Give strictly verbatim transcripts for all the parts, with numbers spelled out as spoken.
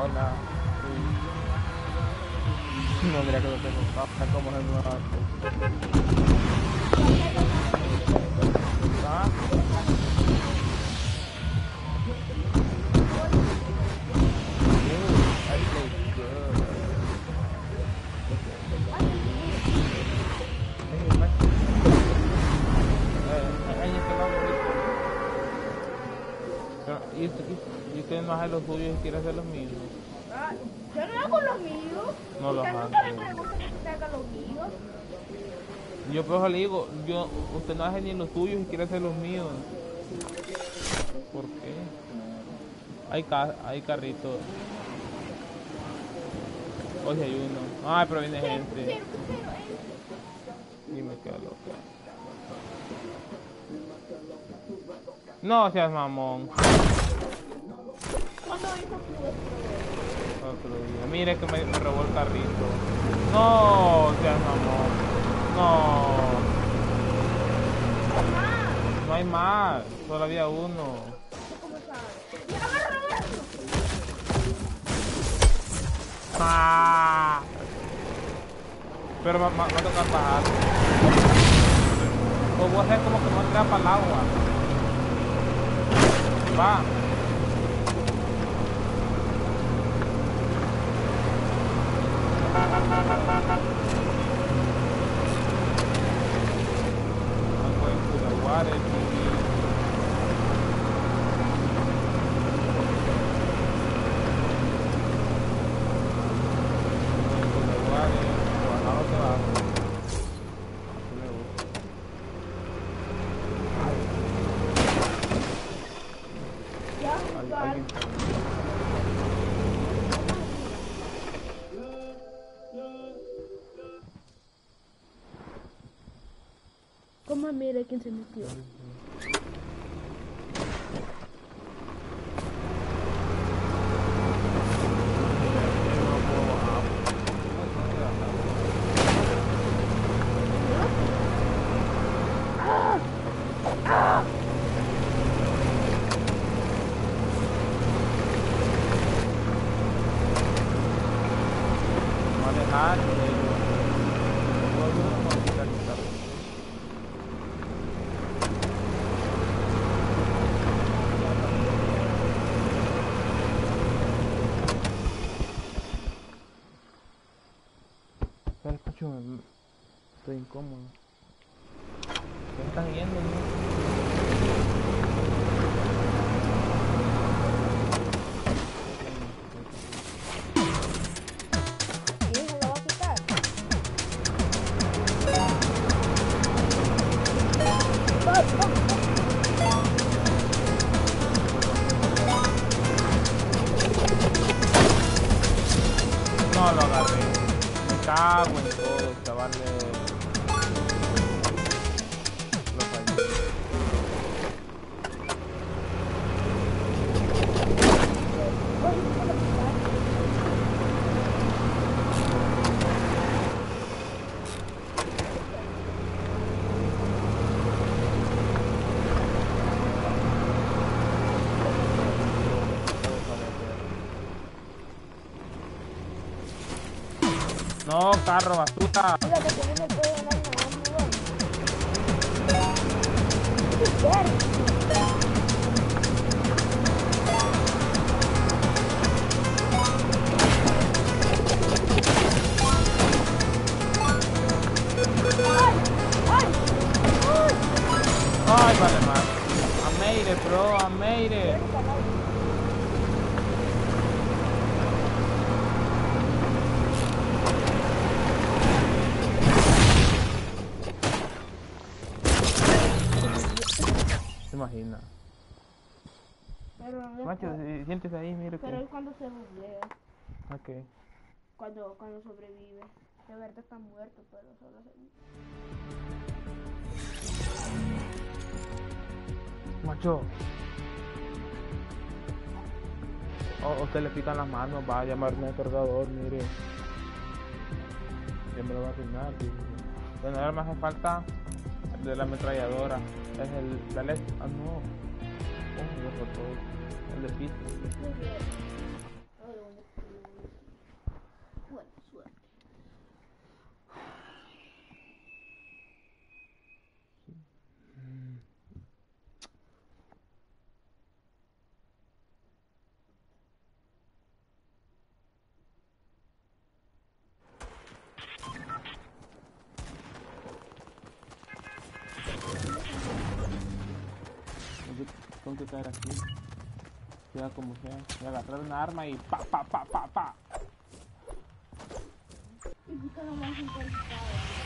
Hola. Sí. No, mira que lo tengo. Está como el nuevo. ¿Ah? I play good. Hey, Max. Eh, ahí está la Pero, ¿y, y, y usted no hace los suyos y quiere hacer los míos? Ah, yo no hago los míos. No los Usted hago. nunca me pregunta que usted haga los míos. Yo por eso le digo, yo, usted no hace ni los suyos y quiere hacer los míos. ¿Por qué? Hay, ca hay carritos. Hoy hay uno. Ay, pero viene gente. Dime qué loca. No seas mamón. Otro día. Mire que me, me robó el carrito. No seas mamón. No. No hay más. Solo había uno. Ah. Pero va, va, va a tocar bajar. Pues voy a hacer como que no entra para el agua. Va. I'm going to the water, baby. ¿Cómo mire quién se metió? Estoy incómodo. ¿Qué están yendo? ¿Y se lo va a quitar? No lo agarré. Me cago en todo, chavales. Lo fallé. No, carro, basura. Mira que también me puede ganar una bomba. Ay, vale más. I made it, bro. I made it. Se imagina. Pero no Macho, es, siéntese ahí, mire. pero que... es cuando se buguea. Ok. Cuando, cuando sobrevive. De verdad está muerto, pero solo se... Macho. O usted le pican las manos, va a llamarme al cargador, mire. Ya me lo va a asignar. Bueno, ahora me hace falta el de la ametralladora. Es el de Alex. Ah, no. Oh, lo soltó. El de Pit. tengo que caer aquí. Sea como sea. Y agarrar una arma y pa, pa, pa, pa, pa. Y busca lo más interesado.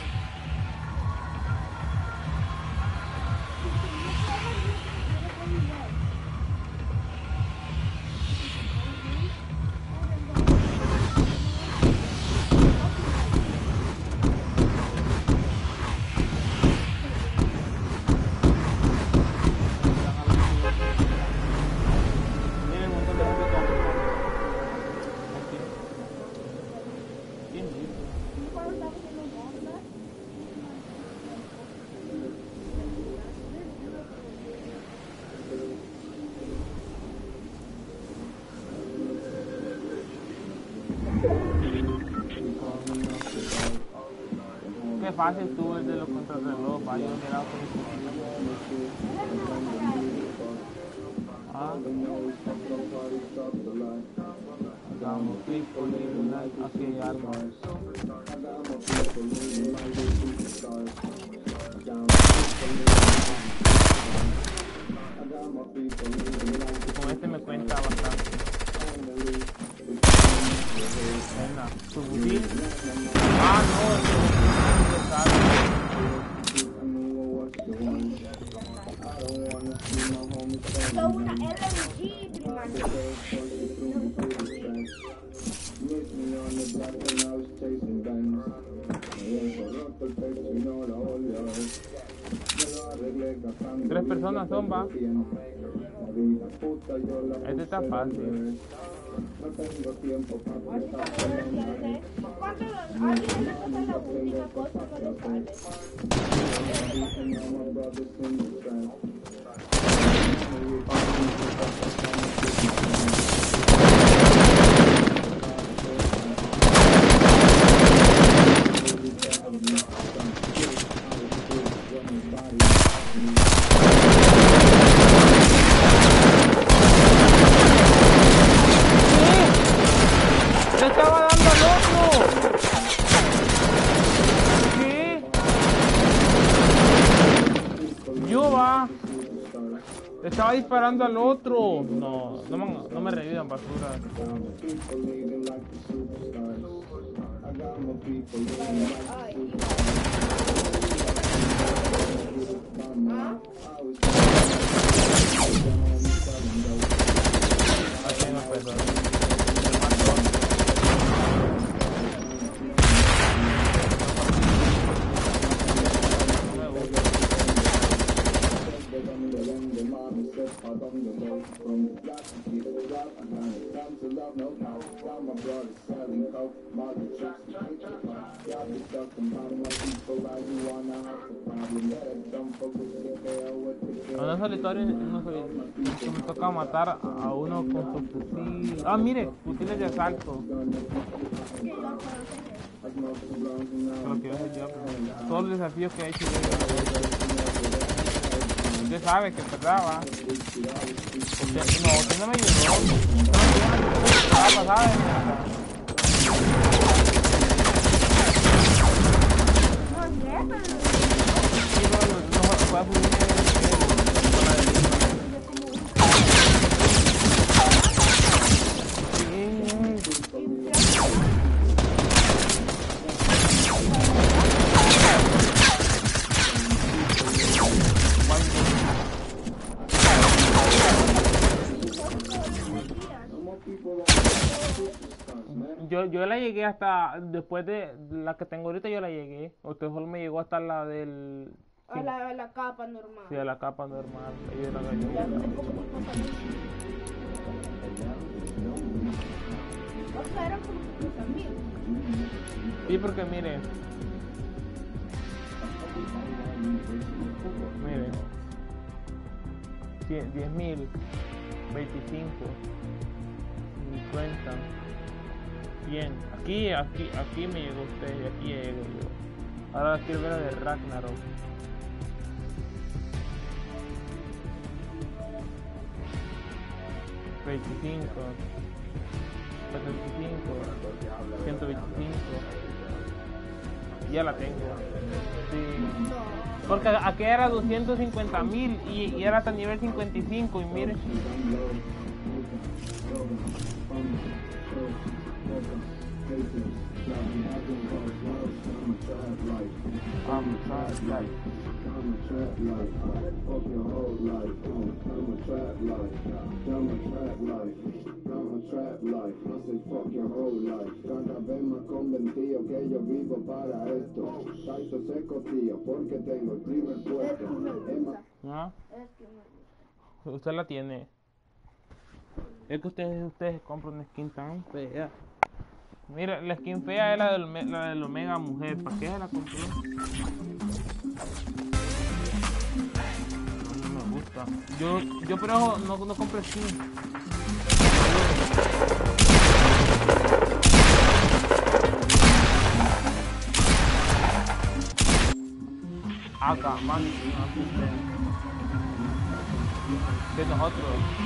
Miren el montón de gente que hay. Aquí. Bien listo. Cuando estamos haciendo bombas, Qué fácil tú el de los contrarreloj, va, yo he mirado por eso. Ah, hagamos clic por eliminar, aquí hay armas. Y con este me cuenta bastante. Venga, su fusil. Ah, no, el Esto es una R M G, primero. Tres personas son, va. Este está fácil. ¿Cuánto? Ah, esa cosa es la única cosa que le sale. ¡Le estaba dando al otro! ¿Qué? Yo va. Le estaba disparando al otro. No, no me, no me revivan, basura. Así no puedo. En un solitario, en un solitario, me toca matar a uno con su fusil. Ah, mire, fusiles de asalto. Lo que yo sé yo, pero todos los desafíos que he hecho yo. Usted sabe que es verdad, va. Usted, no, usted no me ayudó. No me ayudó. Ah, pasada de mierda. Sí, no, no, no, fue a subirme con la de Yo, yo la llegué hasta, después de la que tengo ahorita, yo la llegué. Usted solo me llegó hasta la del... A la, a la capa normal. Sí, a la capa normal. Ahí era la yo. Ya no sé cómo me pasa a mí. O sea, era como que también. Sí, porque mire. Mire. diez mil, veinticinco, cincuenta, cien. Aquí, aquí, aquí me llegó usted y aquí llego yo. Ahora quiero ver la de Ragnarok. veinticinco, setenta y cinco, ciento veinticinco, Ya la tengo. Sí. Porque aquí era doscientos cincuenta mil y, y era hasta nivel cincuenta y cinco y mire. I'm a trap life. I'm a trap life. Fuck your whole life. I'm a trap life. I'm a trap life. I'm a trap life. No sé fuck your whole life. Cada vez más convencido que yo vivo para esto. Calzo seco, tío, porque tengo el primer puesto. ¿Ah? Usted la tiene. Es que ustedes, ustedes compran una skin tan fea. Mira, la skin fea es la del, la del Omega Mujer. ¿Para qué se la compró? No, no me gusta. Yo, yo pero no, no compro skin. Acá, man, de nosotros.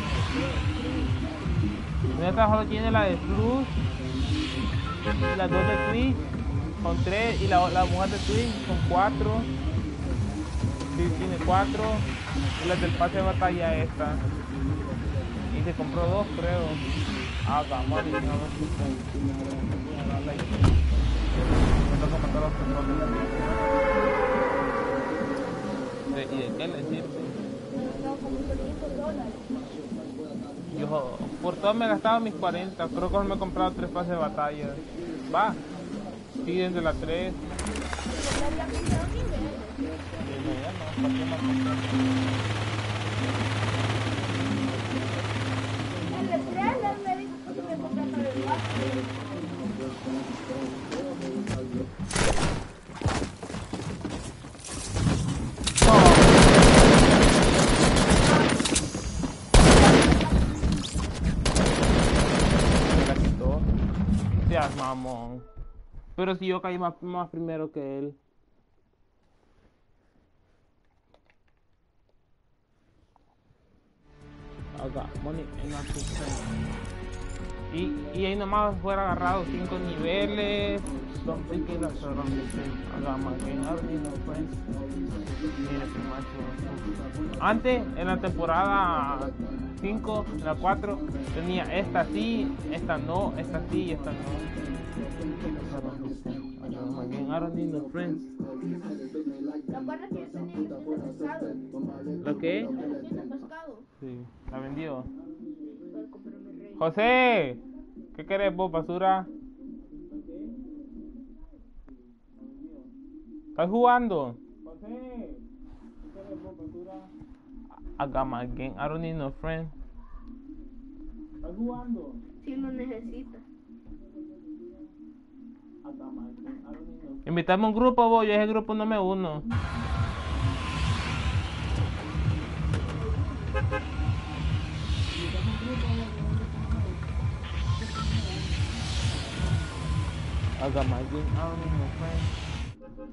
Esta solo tiene la de Plus, las dos de Twitch con tres y la, la mujer de Twitch con cuatro. Sí, tiene cuatro. Y las del pase de batalla esta. Y se compró dos, creo. Ah, vamos a ver, no me toca matar a los personas. ¿Y de qué le sirve? Yo por todo me he gastado mis cuarenta, creo que me he comprado tres pases de batalla. Va, piden de la tres. El de tres me dijo que me compré para el mamón. Pero si yo caí más, más primero que él. Acá, money en la y, y ahí nomás fuera agarrado cinco niveles. Something que la haga más que mira qué macho. Antes, en la temporada cinco, en la cuatro, tenía esta sí, esta no, esta sí y esta no. I don't need no friends. ¿La cuarta que yo tenía que tiene pescado? ¿Lo qué? Tiene pescado. Sí, la vendió. Puedo comprar mi rey. José, ¿qué querés vos, basura? ¿Estás jugando? José, ¿qué querés vos, basura? I got my game, I don't need no friends. ¿Estás jugando? Si lo necesitas. Invítame a un grupo, vos, yo ese grupo no me uno. I got my game, I don't need no friends.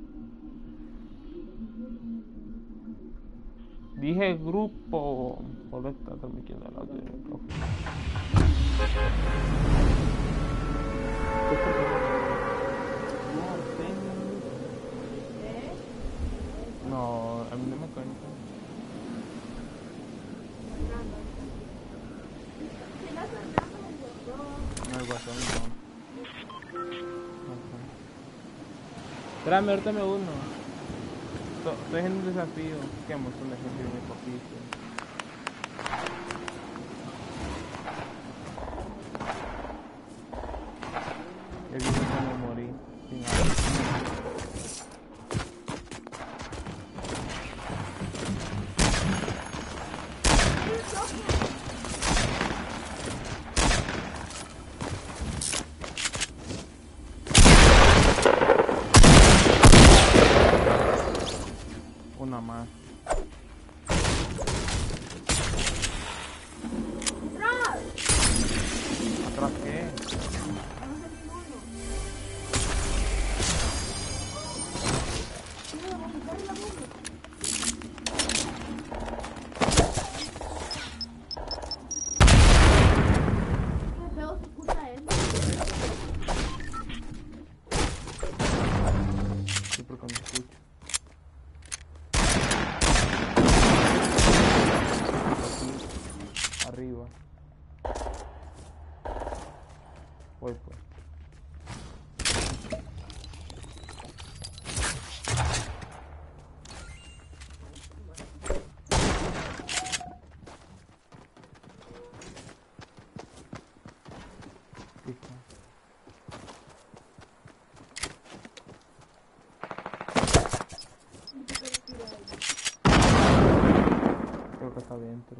Dije grupo. Por está transmitiendo el audio del micrófono. No, a mí no me cuenta. No, el guasón no. Espérame, ahorita me uno. Estoy en un desafío. Qué emoción de gente muy poquito. He visto cómo morí sin agua. Una más. Voy pues. Listo. Creo que está adentro.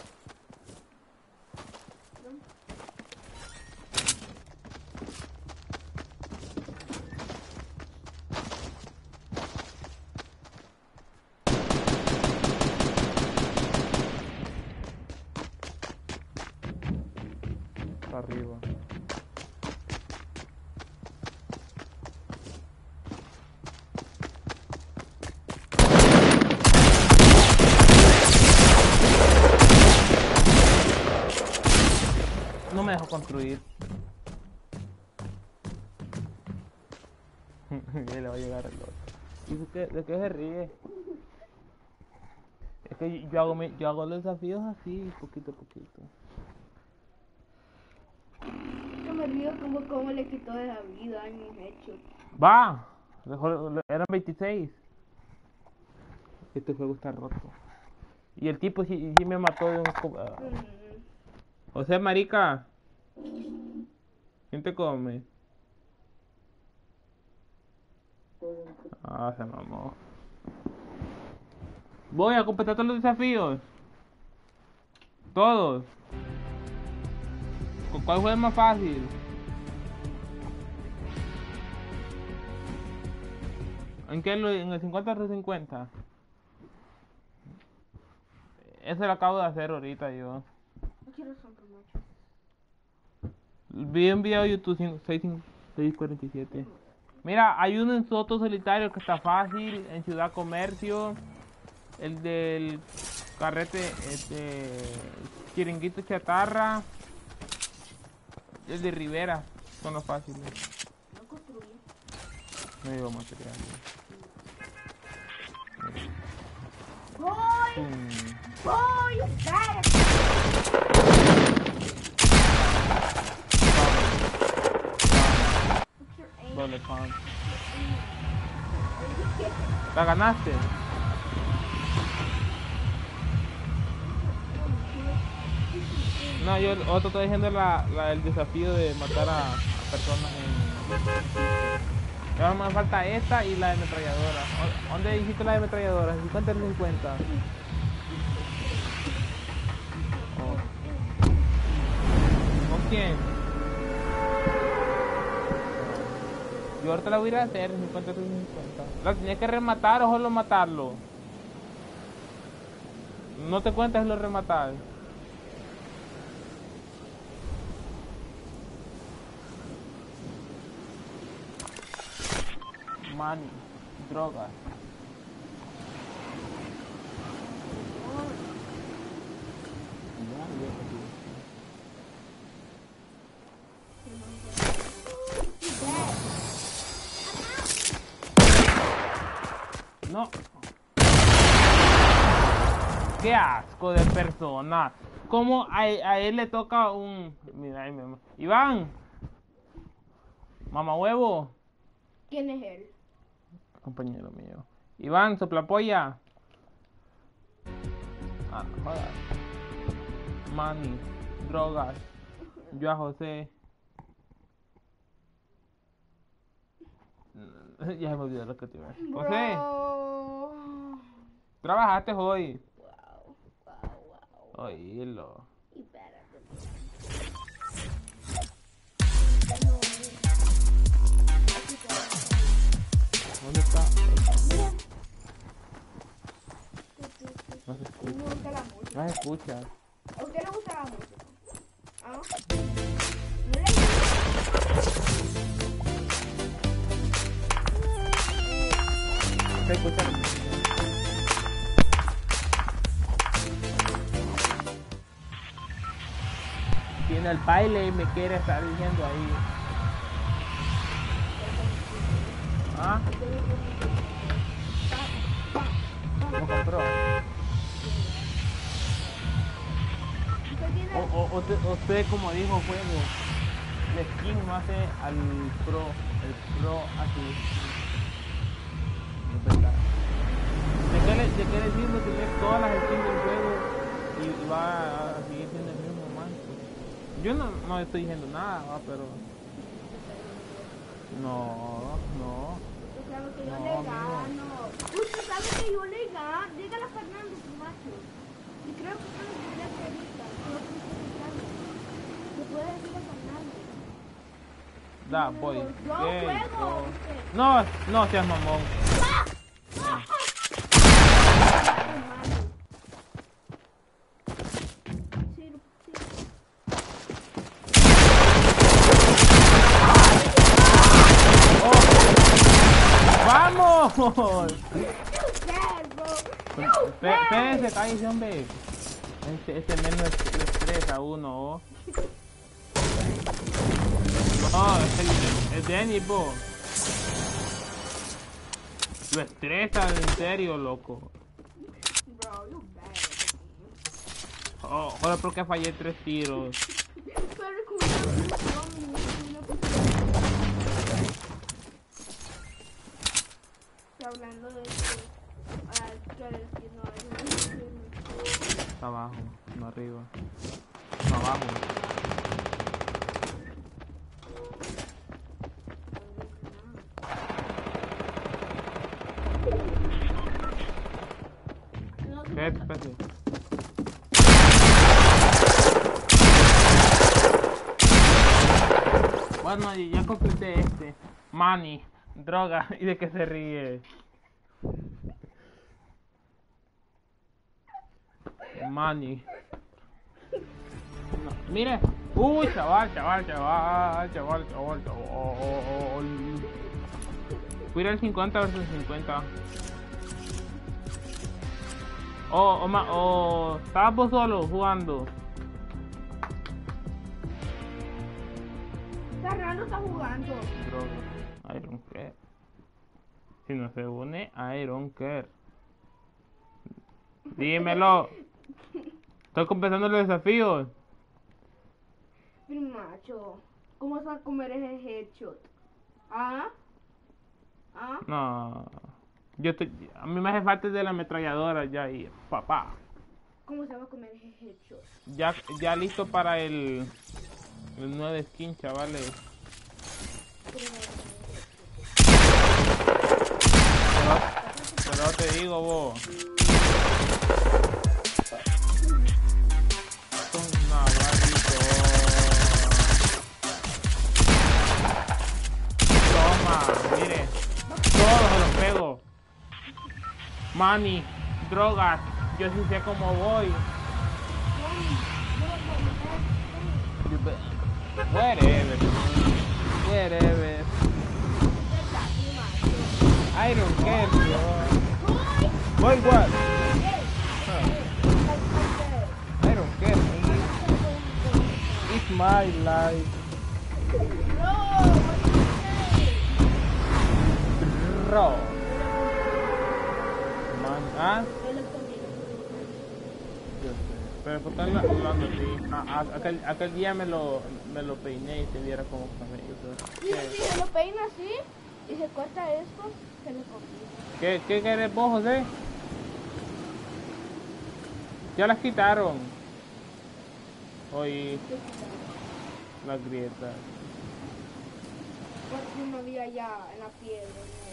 Está arriba. No me dejó construir. Ya le va a llegar el otro. ¿Y de qué, de qué se ríe? Es que yo hago, mi- yo hago los desafíos así, poquito a poquito. Yo me río como, como le quitó de la vida a mis hechos. ¡Va! Mejor- Eran veintiséis. Este juego está roto. Y el tipo sí, sí me mató de un... co- ah. O sea, marica. ¿Quién te come? Ah, se mamó. Voy a completar todos los desafíos. Todos. ¿Con cuál juego es más fácil? ¿En qué? ¿En el cincuenta o cincuenta? Eso lo acabo de hacer ahorita yo. No quiero sombra mucho. Vi un video de YouTube seis cuarenta y siete. Mira, hay uno en Soto Solitario que está fácil, en Ciudad Comercio. El del carrete, este, Chiringuito Chatarra. El de Rivera, son los fáciles. No construí. No llevo material. Voy, Pum. voy, espérate. What's your aim? Doble pump. ¿La ganaste? No, yo otro estoy diciendo la, la, el desafío de matar a, a personas en... Ya me falta esta y la de ametralladora. ¿Dónde hiciste la de ametralladora? ¿cincuenta o cincuenta? Oh. ¿Con quién? Yo ahorita la voy a ir a hacer en cincuenta o cincuenta. ¿La tenías que rematar o solo matarlo? No te cuentas lo rematar. Money, drogas. No. Qué asco de persona. ¿Cómo a, a él le toca un... Mira, ahí me... Iván. Mamá huevo. ¿Quién es él? Compañero mío. Iván, soplapolla. Ah, joder. Money, drogas. Yo a José. Ya se me olvidó lo que te iba a decir. José, Bro. trabajaste hoy. Wow, wow, wow. Oílo. Espérate. ¿Dónde está? Mira. No se Me escucha. gusta la música. No se escucha. ¿A usted le gusta la música? ¿Ah? ¿No le gusta? Se escucha. Tiene el baile y me quiere estar diciendo ahí. ¿Ah? ¿Lo compró? ¿Usted tiene sé. O, o, usted, usted, como dijo Juego, el skin no hace al pro, el pro así. No es verdad. ¿De qué le, de qué le sirve tener todas las skins del juego y, y va a seguir siendo el mismo manco? Yo no, no estoy diciendo nada, ¿va? Pero... No, no. Usted sabe que yo No, le amigo. gano. Usted sabe que yo le gano. Dígale a Fernando, su macho. Y creo que usted me quiere hacer ahorita. Creo que usted me sabe. Le puede decir a Fernando. Da, voy. Yo ¿Qué? juego. Yo- usted. No, no seas mamón. Hermano. Sí, sí. ¡Vamos! Cerdo. Pe- Espérense, cállese, hombre. Este, este menos le estresa a uno, ¿oh? No, es el, el Dennis, po. Lo estresa, en serio, loco. Bro, you bad. Oh, joder, porque fallé tres tiros. Pero con una presión, una presión. Está hablando de que ah, que decir no es Está abajo, no arriba. No abajo. ¿Qué? Espérate. Bueno, y ya completé este. Money, droga, ¿y de qué se ríe? Money. No, mire. Uy, chaval, chaval, chaval, chaval, chaval, chaval. Cuida el cincuenta versus cincuenta. O, o, ma- o, estabas vos solo jugando. Fernando está jugando. Droga. I don't care. Si no se une, I don't care. Dímelo. Estoy completando los desafíos. Mi macho, ¿cómo se va a comer ese headshot? ¿Ah? ¿Ah? No. Yo estoy, a mí me hace falta el de la ametralladora ya y papá. ¿Cómo se va a comer ese headshot? Ya, ya listo para el, el nuevo skin, chavales. Pero, pero te digo vos. Toma, maldito. Toma, mire. Todos se los pego. Money, drogas. Yo sí sé cómo voy. Whatever. Whatever. I don't care, bro. Boy, what? I don't care, man. It's my life. Bro. Man, ¿ah? Yo sé. Pero ¿por qué habla- hablando así? Ah, ah, aquel, aquel día me lo, me lo peiné y se viera como cabello. Sí, sí, se lo peina así y se corta esto, se le copia. ¿Qué, qué querés vos, José? Ya las quitaron. Hoy las grietas. Porque no había ya en la piedra.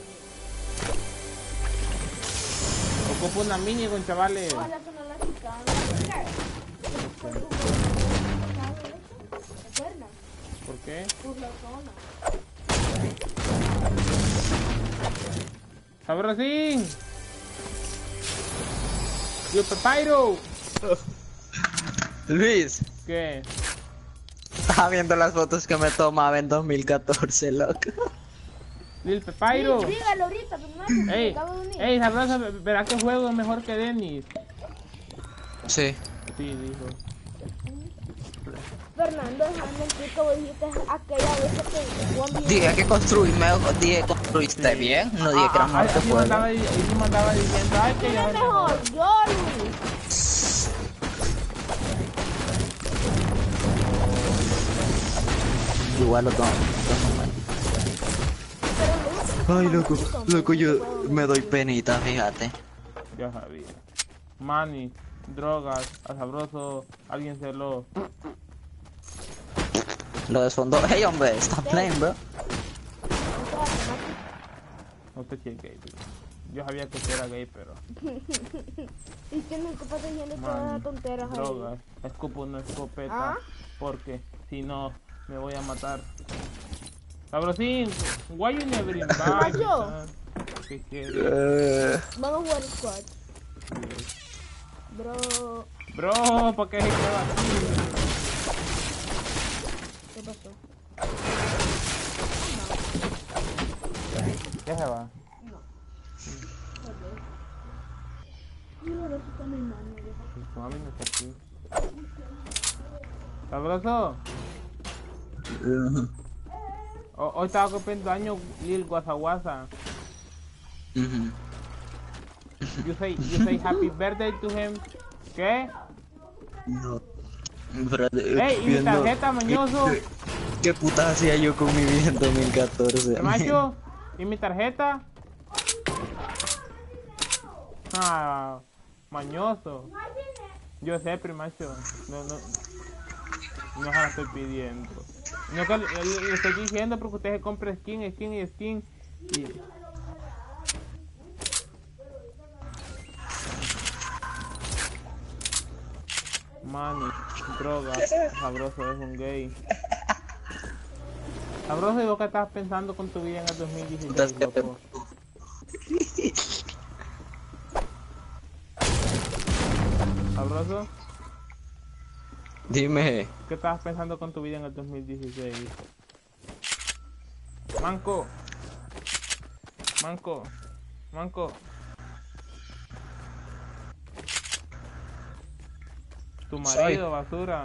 Ocupo una mini con chavales. Ojalá que no la quitaron. ¿Te acuerdas? ¿Por qué? Por la zona. ¡Sabrosín! ¡Yo Pepairo! Luis, ¿Qué? estaba viendo las fotos que me tomaba en dos mil catorce, loco. ¡Lil Pepairo! Sí, dígalo ahorita, pero no, porque ¡Ey! acabo de unir. ¡Ey, sabrosa! ¿Verás que juego es mejor que Dennis? Sí. Sí, dijo. Fernando, déjame mentir que vos dijiste aquella vez que Juan vio. Dije que construirme, dije construiste bien, no dije que era mejor que Así me juego. andaba, así me andaba diciendo, ay, que ¿Quién yo es soy mejor. mejor? Yo, Luis. igual los dos. Ay, loco, loco, yo me doy penita, fíjate. Ya sabía. Money, drogas, a sabroso, alguien se lo... Lo desfondó. Hey, hombre, stop playing, bro. No sé si es gay, tío. Yo sabía que sí era gay, pero... Y que nunca pasa diciendo todas Money, las tonteras ahí. drogas, escupo una escopeta, ¿Ah? porque si no, me voy a matar. Sabrosín, why you never invite me, Macho. son? ¿Qué quieres? Eh, Vamos a jugar squad. Bro, Bro, ¿por qué se queda aquí? ¿qué pasó? ¿Qué se va? Mira, eso está mi mano. Tu mami no está aquí. Sabroso. O- Hoy estaba cumpliendo años Lil Guasaguasa. ujú. You say, you say happy birthday to him. ¿Qué? No. Bro, eh, Ey, ¿y mi viendo- tarjeta, mañoso? ¿Qué, qué putas hacía yo con mi vida en dos mil catorce? Macho, ¿y mi tarjeta? Ah, mañoso. Yo sé, primacho. No, no. No se la estoy pidiendo. No que le, le- le estoy diciendo porque usted se compra skin, skin y skin. Y... Money, droga, sabroso es un gay. Sabroso, ¿y vos qué estás pensando con tu vida en el dos mil dieciséis, loco? Sabroso, Dime. ¿qué estabas pensando con tu vida en el dos mil dieciséis? Manco, Manco, Manco. Tu marido, Soy. basura.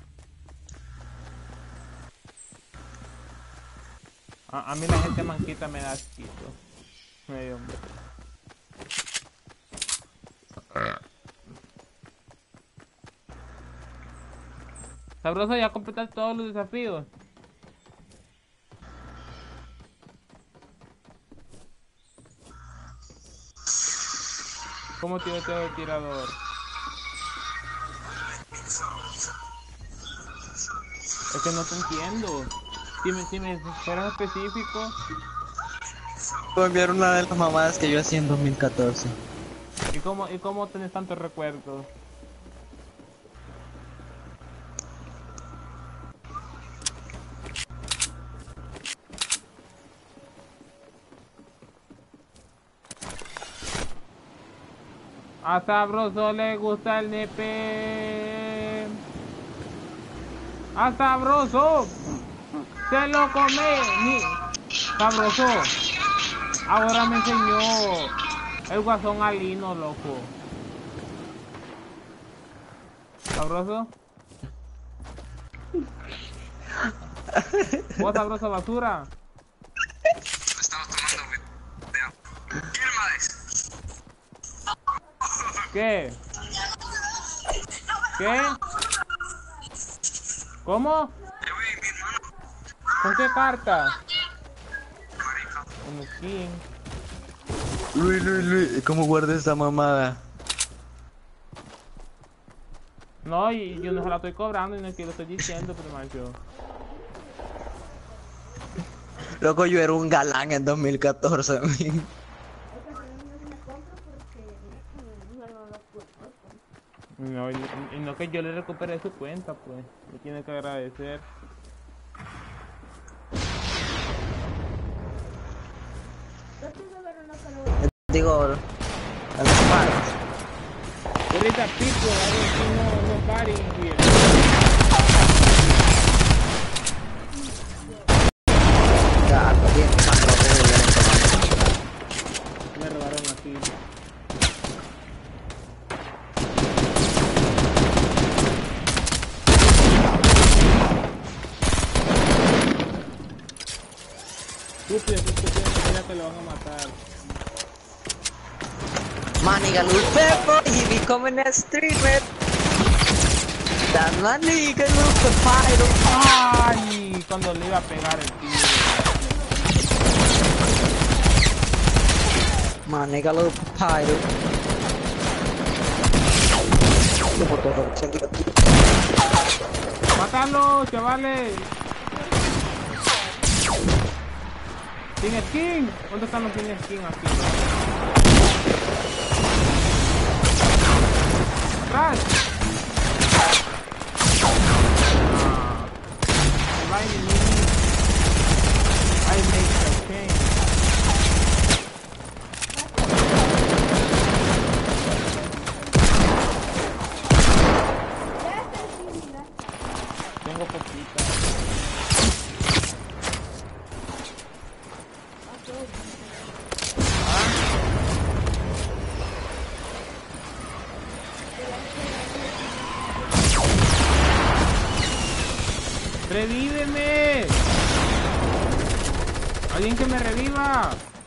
A, a mí la gente manquita me da asquito. Medio hombre. Sabroso, ya completaste todos los desafíos. ¿Cómo tiroteo el tirador? Es que no te entiendo. Si me, si me fueras específico. Voy a enviar una de las mamadas que yo hacía en dos mil catorce. ¿Y cómo, y cómo tenés tantos recuerdos? A Sabroso le gusta el nepe. A Sabroso se lo come. Ni... Sabroso. Ahora me enseñó el guasón alino, loco. Sabroso. ¿Vos, Sabroso, basura? Estamos tomando video. ¿Qué ¿Qué? ¿Qué? ¿Cómo? ¿Con qué carta? Un skin. Luis, Luis, Luis, ¿cómo guardé esa mamada? No, y yo no se la estoy cobrando y no es que lo estoy diciendo, pero macho. Loco, yo era un galán en dos mil catorce. No, y, y no que yo le recupere su cuenta, pues. Me tiene que agradecer. Digo, a los paros. Ahorita pico, I don't see no, nobody here. Ya, bien, más loco que violento, Me robaron aquí. Estúpido, estúpido, mira que lo van a matar. My nigga Lil Pepper, he becoming a streamer. That my nigga Lil Pepper. ¡Ay! cuando le iba a pegar el tiro. My nigga little papyrus. ¡Mátalo, chavales! ¡Sin skin! ¿Dónde están los sin skin aquí? ¡Atrás! Ah. I make the change. Tengo poquita. ¡Revíveme! ¡Alguien que me reviva!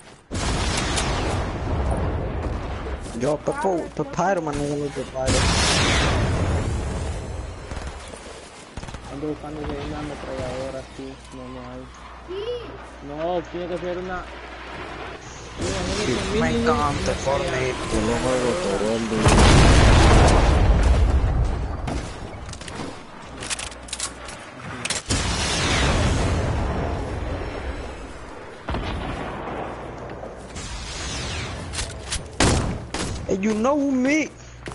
Yo, Pepo, Papyrus, my nigga little papyrus. Ando buscando de una ametralladora así, no, no hay. Sí. No, tiene que ser una... Me encanta Fortnite, yo lo juego todo el día. Hey, you know me.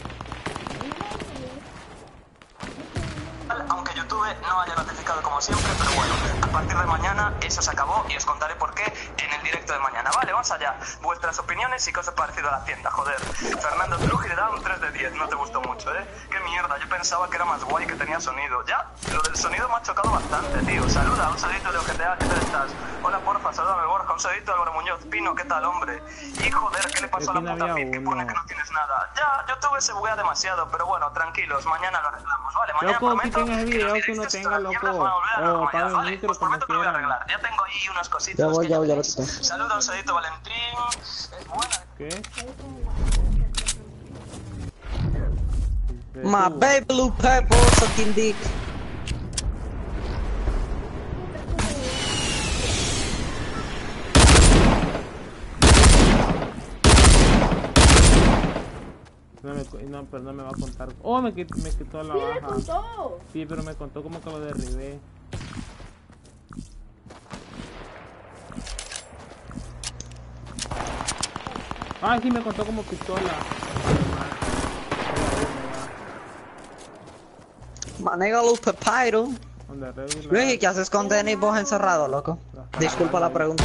Aunque YouTube no haya notificado como siempre, pero bueno, a partir de mañana eso se acabó y os contaré por qué en el directo de mañana. Vale, vamos allá. Vuestras opiniones y qué os ha parecido a la tienda, joder. Fernando Trujillo le da un tres de diez, no te gustó mucho, ¿eh? Qué mierda, yo pensaba que era más guay, que tenía sonido. Ya, lo del sonido me ha chocado bastante, tío. Saluda, un saludito de O G T A, ¿qué tal estás? Hola, porfa, salúdame, Borja, un saludito de Álvaro Muñoz. Pino, ¿qué tal, hombre? Y joder, ¿qué le pasó a la puta Pit? Que pone que no tienes nada. Ya, YouTube se buguea demasiado, pero bueno, tranquilos, mañana lo arreglamos, ¿vale? Mañana Loco, prometo quiten el video que no tenga, loco. O apaga el micro como quieran. Ya tengo ahí unas cositas. Ya voy, que ya voy, ya lo veréis. quité. Saludos, Edito Valentín. Es buena. ¿Qué? My baby blue purple sucking dick. No, me, no, pero no me va a contar. Oh, me, quit, me quitó la Sí, le baja. contó. Sí, pero me contó como que lo derribé. Ah, sí, me contó como pistola. My nigga little papyrus. Donde Revy la- Luis, ¿qué haces con Denny vos encerrado, loco? Disculpa la pregunta.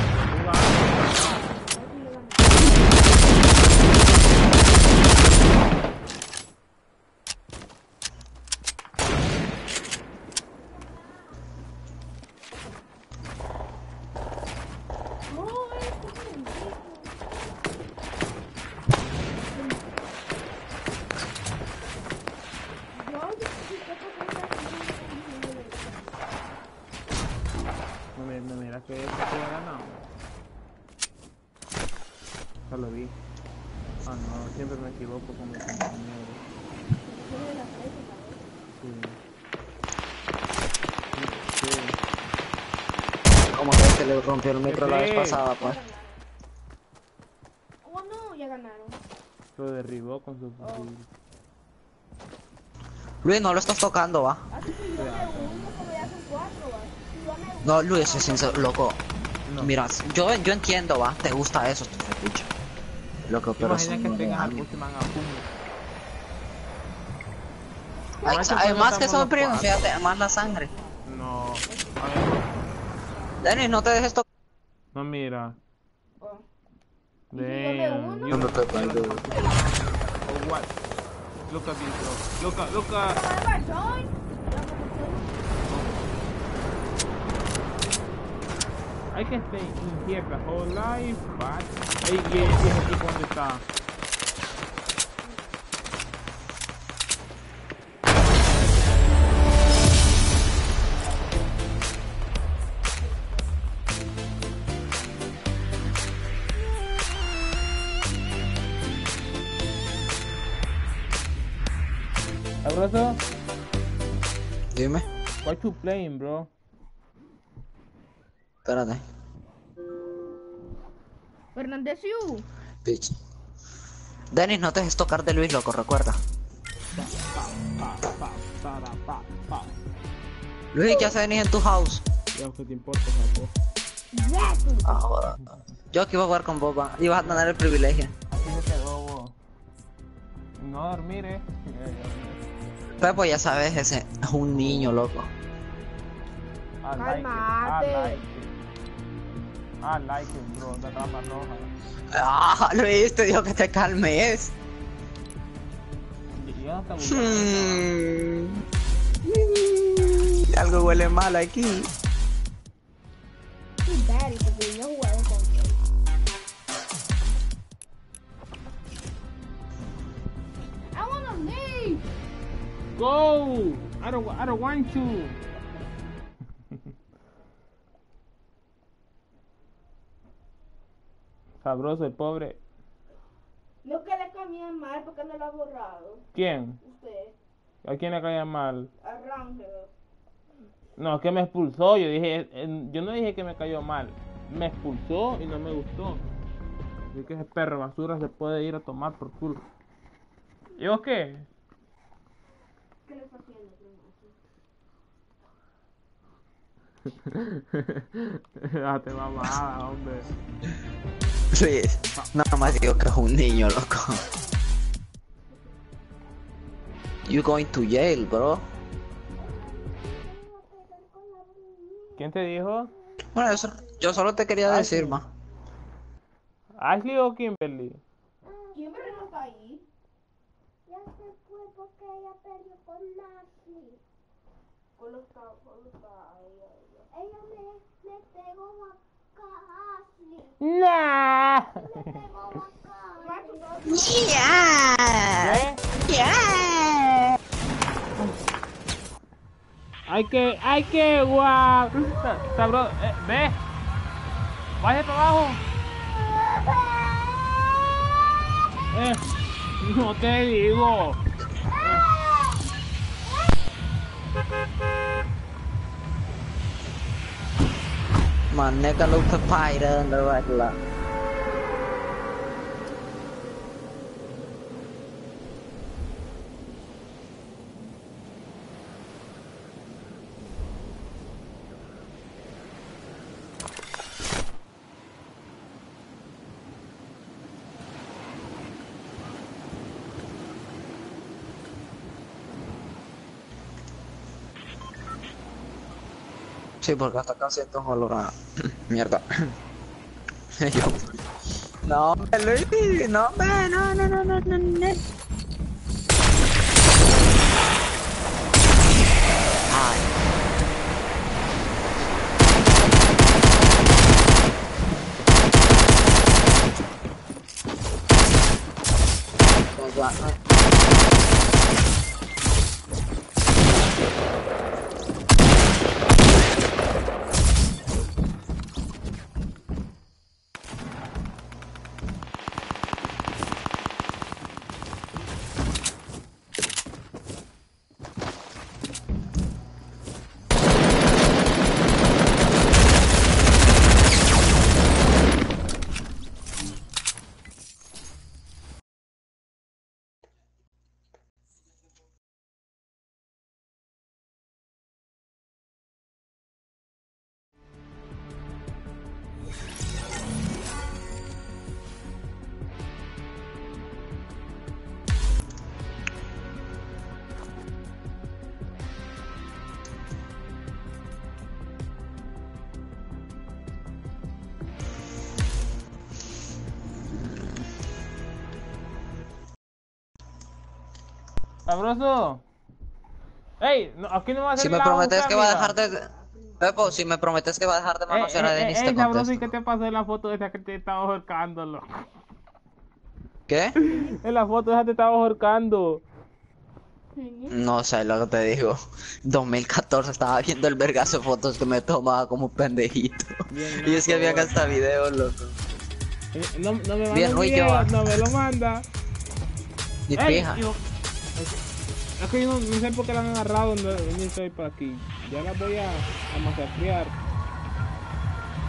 No, es un bendito. Yo necesito No me, no mira que esto se ha ganado. Ya lo vi. Ah, no, siempre me equivoco con mis compañeros. Sí. Sí. Como que se le rompió el micro la vez Jefe. pasada, pues. Oh no, ya ganaron. Lo derribó con su fusil. Luis, no lo estás tocando, va. Así que yo me uno como ya son cuatro, va. Si yo me No, Luis, es sincero, loco. No. Mira, yo, yo entiendo, va. Te gusta eso, tu fetiche. Loco, pero Imagina eso que no tengas es al algo. último a puño. Ay, Macho, Además pues, que estamos son los primos, cuatro. fíjate, más la sangre. No. A ver. Dennis, no te dejes tocar. No, mira. Oh. ¿Y si yo me Damn. uno? You- No te bailo. Oh, what? Look at this, bro. Look at, look at. However, join. I can stay in here the whole life, but... Ahí, y ese equipo donde está. ¿Abrazo? Dime. What you playing, bro? Espérate. Fernández Yu. Bitch. Denis, no te dejes tocar de Luis, loco, recuerda. Pa, pa, pa, para, pa, pa. Luis, ¿qué hace Denis en tu house? Ya, ¿qué te importa, sapo? Ah, joder. Yo aquí voy a jugar con vos, va. Y vas a tener el privilegio. Así se quedó vos. No dormir, eh. Pepo, ya sabes, ese es un niño, loco. I like it, I Calmate. like it. I like it, bro, de rama roja. Ah, Luis, te dijo que te calmes. Y yo no te busco. Hmm. Algo huele mal aquí. Qué daddy, porque yo he jugado con él. I wanna leave. Go! I don't, I don't want you. Sabroso el pobre. No que le caía mal porque no lo ha borrado. ¿Quién? Usted, ¿A quién le caía mal? a Rangel. No, es que me expulsó. Yo dije, eh, yo no dije que me cayó mal. Me expulsó y no me gustó. Así que ese perro basura se puede ir a tomar por culo. ¿Y vos qué? ¿Qué le está haciendo, Date mamada, hombre. Luis, nada más digo que es un niño, loco. You going to jail, bro. ¿Quién te dijo? Bueno, eso, yo solo te quería Ay, decir, sí. ma. ¿Ashley o Kimberly? Kimberly no está ahí. Ya se fue porque ella perdió con Ashley. Con los cabos, con los cabos. Ella me, me pegó acá a Ashley. Nah. Me pegó acá. Yeah. ¿Qué? Yeah. Hay que, hay que, guau. Sabro, eh, ve. Vaya para abajo. Eh, no te digo. Man, nigga look the spider in the right leg. Sí, porque hasta acá siento un olor a mierda. Yo... No, hombre, Luis, no, hombre, no, no, no, no, no, no. Ay. Pues va, no. Sabroso. Ey, no, aquí no va a Si ser me la prometes boca, que va a amiga. dejar de... Pepo, si me prometes que va a dejar de Eh, manosear a eh, Denis, eh, te ey, sabroso, ¿y contesto. qué te pasó en la foto esa que te estaba ahorcando, loco? ¿Qué? En la foto esa te estaba ahorcando. No sé lo que te digo. dos mil catorce estaba viendo el vergazo de fotos que me tomaba como un pendejito. Bien, Y es que loco, había bueno. hasta videos, loco. Eh, No, no me manda Bien, un Luis, video, ¿qué va? no me lo manda. Ni Ey, pija. yo- es, es que yo no, no sé por qué la han agarrado, no, no estoy por aquí. Ya la voy a, a masacrear.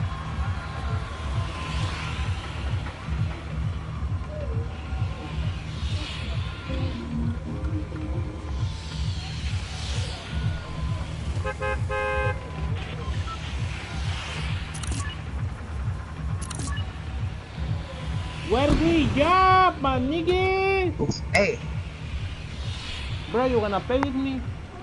Where we job, my nigga? Uf, hey. Bro, you wanna play with me?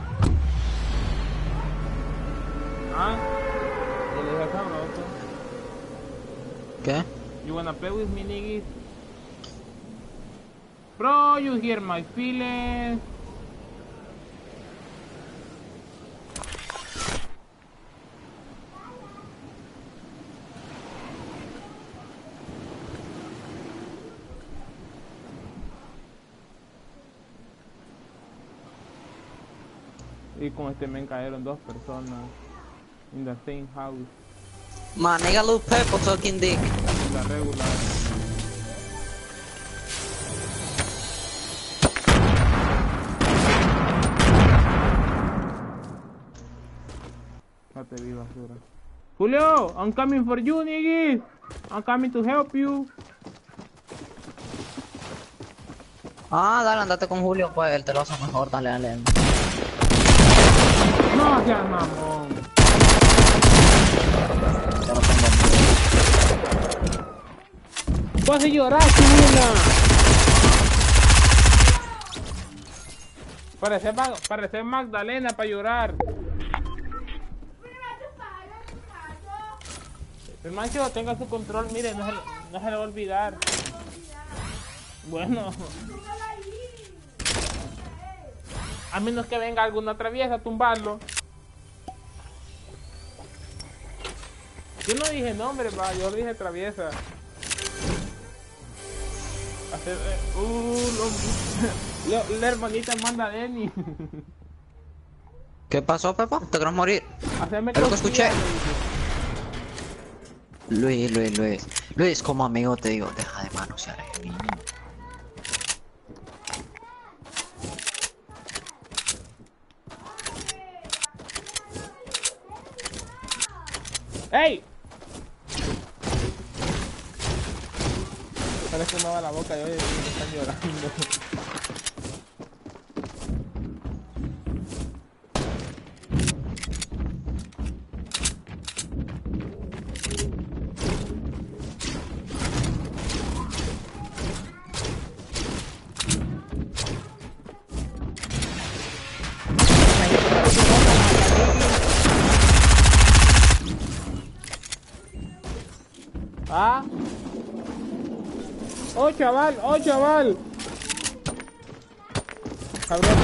Ah, yo le dije a Sabroso. ¿Qué? You wanna play with me, niggas? Bro, you hear my feelings. Y con este men cayeron dos personas. In the same house. My nigga Lil Pepper talking dick. La regular. No te vi, basura. Julio, I'm coming for you, niggas. I'm coming to help you. Ah, dale, andate con Julio, pues él te lo hace mejor, dale, dale. No seas mamón. Ya no tengo miedo. Vas a llorar, chula. Parece, Ma- parece Magdalena para llorar. El macho tenga su control, mire, no se, no se le va a olvidar. Bueno. A menos que venga alguna traviesa a tumbarlo. Yo no dije nombre, va, yo dije traviesa. Hacer, eh, uh, lo, lo, la hermanita manda a Denny. ¿Qué pasó, Pepo? ¿Te quieres morir? Hacerme Es lo que escuché. cosquillas, le Luis, Luis, Luis. Luis, como amigo te digo, deja de manosear a mí. ¡Ey! Parece que me va la boca y oye, me están llorando. ¿Ah? ¡Oh, chaval! ¡Oh, chaval! Sabroso,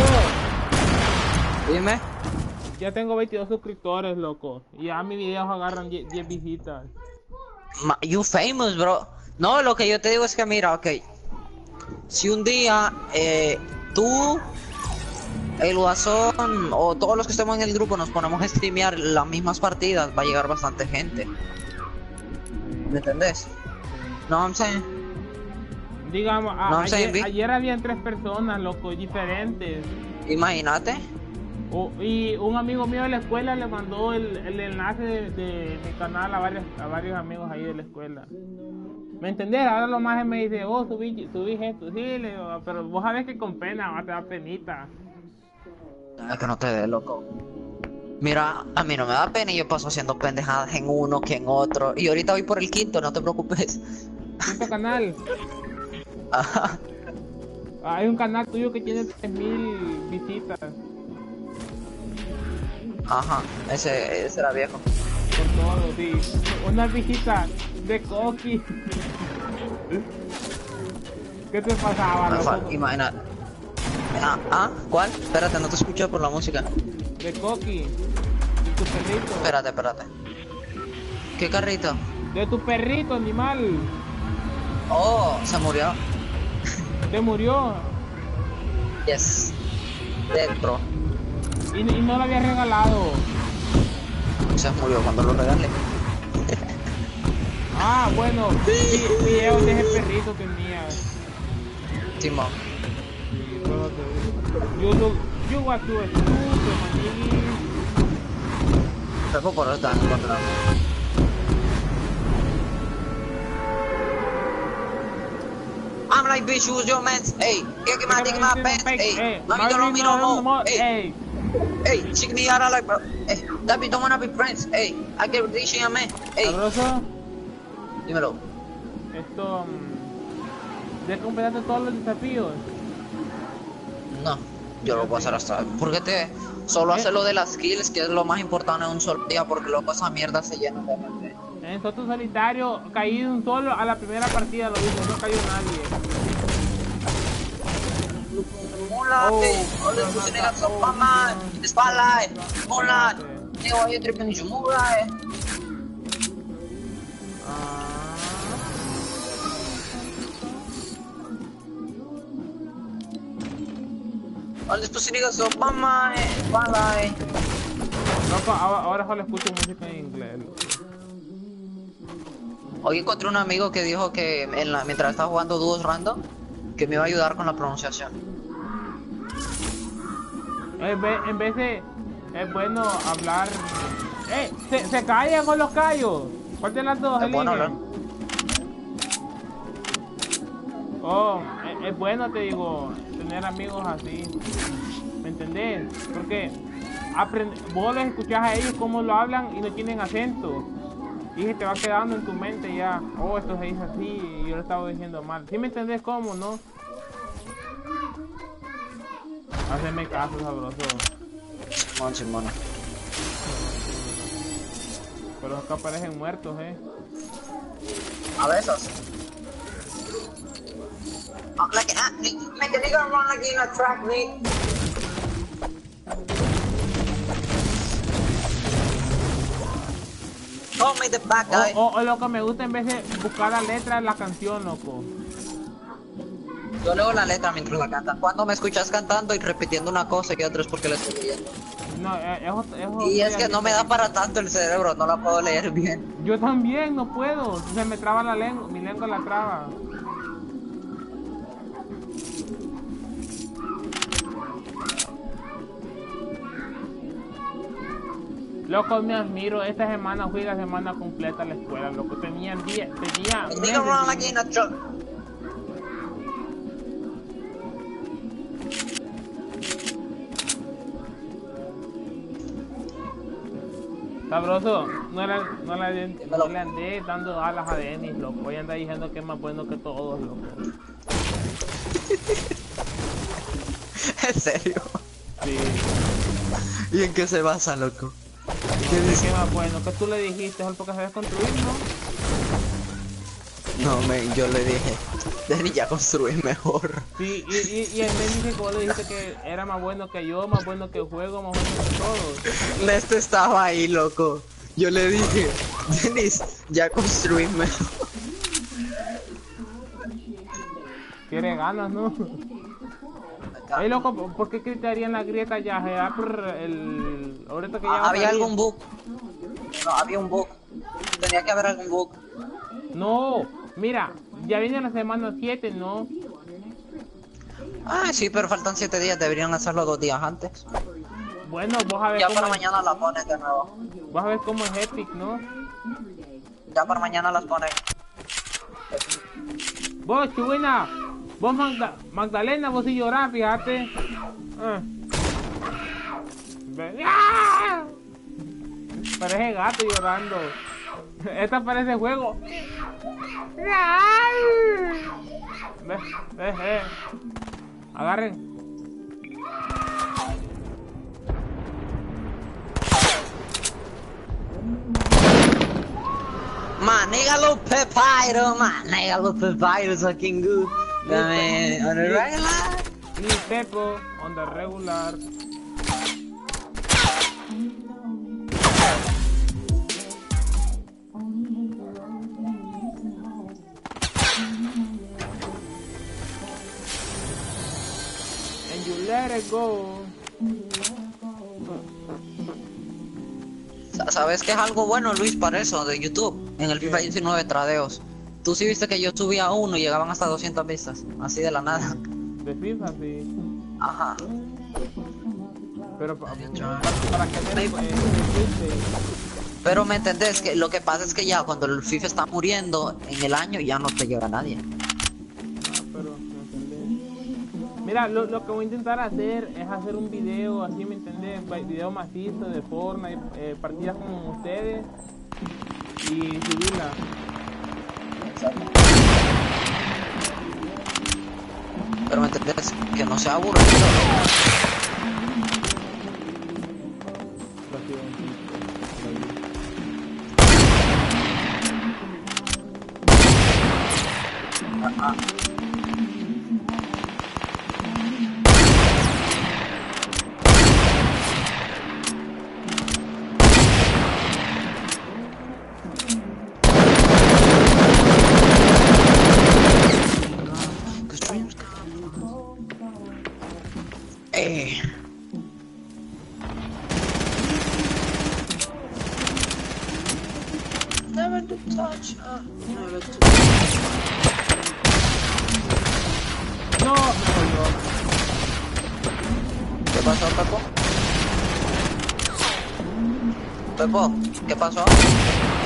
Dime. ya tengo veintidós suscriptores, loco. Y ya mis videos agarran diez visitas. Ma- You famous, bro. No, lo que yo te digo es que mira, ok. Si un día eh, tú, el Guasón o todos los que estemos en el grupo nos ponemos a streamear las mismas partidas, va a llegar bastante gente. ¿Me entendés? No, I'm saying. Digamos, a- No, I'm saying, ayer, Vic. ayer habían tres personas, loco, diferentes. Imagínate. O- y un amigo mío de la escuela le mandó el, el enlace de, de mi canal a varios, a varios amigos ahí de la escuela. ¿Me entendés? Ahora lo más me dice, oh, subí, subí esto, sí, le digo, pero vos sabés que con pena, va, te da penita. Es que no te dé, loco. Mira, a mí no me da pena y yo paso haciendo pendejadas en uno que en otro. Y ahorita voy por el quinto, no te preocupes. ¿Quinto canal? Ajá. Hay un canal tuyo que tiene tres mil visitas. Ajá, ese, ese era viejo. Con todo, sí. Una visita de Coqui. ¿Qué te pasaba, Me fal- loco? Imagínate. Ah, ah, ¿cuál? Espérate, no te escucho por la música. De Coqui. De tu perrito. Espérate, espérate. ¿Qué carrito? De tu perrito, animal. Oh, se murió. Te murió. Yes. Dead, bro. Y, y no lo había regalado. Se murió cuando lo regalé. Ah, bueno. vi- Videos de ese perrito tenía. Timón. Y solo te digo. You look, you what you stupid, manigui. Pepo por eso están encontrando. I'm like, bitch, who's your man? Hey, get my dick in my pants. Hey, mami, don't know me no more. Hey, Hey, hey, chick me out, I like, bro. Hey, that bitch don't wanna be friends. Hey, I get this shit, man. Hey, Sabroso, dímelo. esto. mm, ¿Ya completaste todos los desafíos? No, yo lo puedo hacer hasta... ¿Por qué te...? Solo hacer lo de las kills, que es lo más importante en un solo día, porque luego esa mierda se llena de gente. En Soto Solitario caí de un solo a la primera partida, lo mismo, no cayó nadie. Moonlight, olha os negócios só pra mais, Spotlight, Moonlight, eu aí tripando de Moonlight. Olha os negócios só pra mais, Spotlight. Loco, ahora, ahora solo escucho música en inglés. Hoy encontré un amigo que dijo que en la, mientras estaba jugando dúos random, que me iba a ayudar con la pronunciación. En vez, en vez de... Es bueno hablar... ¡Eh! Se, se callan con los callos. ¿Cuál de las dos Es bueno eligen? hablar. Oh, es, es bueno, te digo, tener amigos así. ¿Me entendés? Porque aprend... vos les escuchás a ellos cómo lo hablan y no tienen acento. Y se te va quedando en tu mente ya. Oh, esto se dice así y yo lo estaba diciendo mal. ¿Sí me entendés cómo, no? Haceme caso, sabroso. Monchi, mono. Pero acá parecen muertos, eh. A veces. Oh, like, ah, make a nigga run like in a track meet. Oh, me the back guy. O, o, o lo que me gusta en vez de buscar la letra de la canción, loco. Yo leo la letra mientras la cantan. Cuando me escuchas cantando y repitiendo una cosa y otra es porque la estoy leyendo. No, eso, eso Y es que no me da para tanto el cerebro, no la puedo leer bien. Yo también no puedo, se me traba la lengua, mi lengua la traba. Loco, me admiro, esta semana fui la semana completa a la escuela, loco, tenía día, tenía Nigga meses run sin- like in a truck. Sabroso, no le, no, le, no le andé dando alas a Denis, loco, hoy anda diciendo que es más bueno que todos, loco. ¿En serio? Sí, ¿Y en qué se basa, loco? ¿qué dice? ¿Qué más bueno? ¿Qué tú le dijiste? ¿Es porque sabes construir, no? No, me, yo le dije, Denny, ya construí mejor. Sí, y, y, y él me dice que vos le dijiste que era más bueno que yo, más bueno que el juego, más bueno que todos. Este estaba ahí, loco. Yo le dije, Dennis, ya construí mejor. Tiene ganas, ¿no? Ey, loco, ¿por qué gritarían la grieta ya? ¿Será por el... ahorita que ya va a Ah, ¿había salir? algún bug? No, había un bug. Tenía que haber algún bug. No, mira, ya viene la semana siete, ¿no? Ah, sí, pero faltan siete días, deberían hacerlo dos días antes. Bueno, vos a ver Ya cómo para es, mañana la pones de nuevo. vos a ver cómo es Epic, ¿no? Ya para mañana las pones. Vos, Chubina, vos Magda Magdalena, vos sí llorás, fíjate. Ah. Ve- ¡Ah! Parece gato llorando. Esta parece juego. ¡Ay! Ve, ve, ve. Agarren. My nigga Lil Pepito, my nigga Lil Pepito's looking good. I mean, on the regular. Lil Pepo on the regular. And you let it go. Sa- ¿Sabes qué es algo bueno, Luis, para eso, de YouTube? En el FIFA diecinueve tradeos. Tú sí viste que yo subía uno y llegaban hasta doscientas vistas, así de la nada. De FIFA, sí. Ajá. Pero pa- Ya. para, para que me eh, existe. Pero me entendés que lo que pasa es que ya cuando el FIFA está muriendo en el año ya no te llega nadie. Ah, pero me entendés. Mira, lo, lo que voy a intentar hacer es hacer un video así, ¿me entendés? Va- Video macizo de Fortnite, eh, partidas como ustedes y subirla. Pero me entendés, que no sea aburrido. Eh. Never to touch, uh, never to... No, me jodió. ¿Qué pasó, Pepo? Pepo, ¿qué pasó?